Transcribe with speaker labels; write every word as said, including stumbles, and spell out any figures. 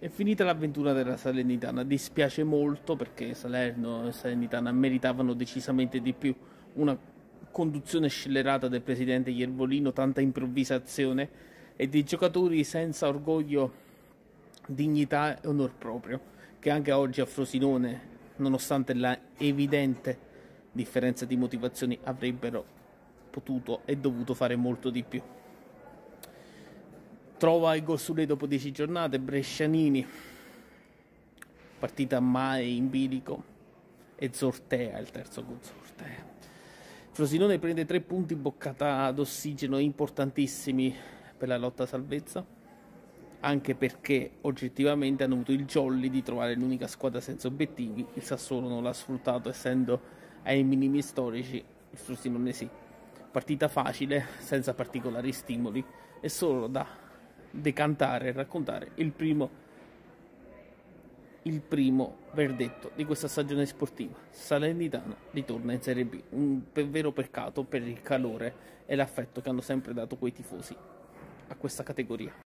Speaker 1: È finita l'avventura della Salernitana, dispiace molto perché Salerno e Salernitana meritavano decisamente di più. Una conduzione scellerata del presidente Iervolino, tanta improvvisazione e dei giocatori senza orgoglio, dignità e onor proprio, che anche oggi a Frosinone, nonostante la evidente differenza di motivazioni, avrebbero potuto e dovuto fare molto di più. Trova il gol su lei dopo dieci giornate, Brescianini, partita mai in bilico, e Zortea il terzo gol. Zortea. Frosinone prende tre punti, boccata d'ossigeno importantissimi per la lotta a salvezza, anche perché oggettivamente hanno avuto il jolly di trovare l'unica squadra senza obiettivi. Il Sassuolo non l'ha sfruttato, essendo ai minimi storici, il Frosinone sì. Partita facile, senza particolari stimoli, e solo da decantare e raccontare il primo, il primo verdetto di questa stagione sportiva. Salernitana ritorna in Serie B, un vero peccato per il calore e l'affetto che hanno sempre dato quei tifosi a questa categoria.